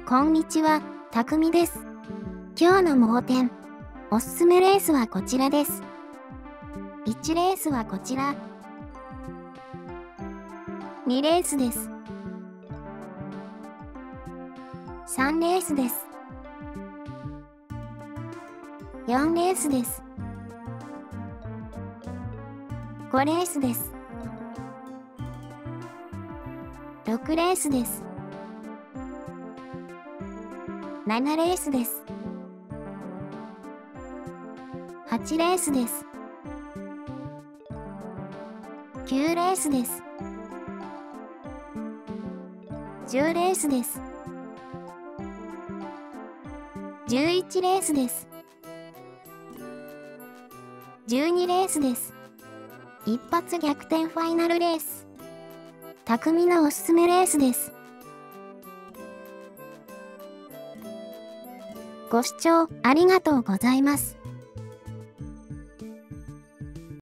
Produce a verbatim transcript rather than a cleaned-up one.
こんにちは、たくみです。今日の盲点、おすすめレースはこちらです。いちレースはこちら。にレースです。さんレースです。よんレースです。ごレースです。ろくレースです。ななレースです。はちレースです。きゅうレースです。じゅうレースです。じゅういちレースです。じゅうにレースです。一発逆転ファイナルレース。匠のおすすめレースです。ご視聴ありがとうございます。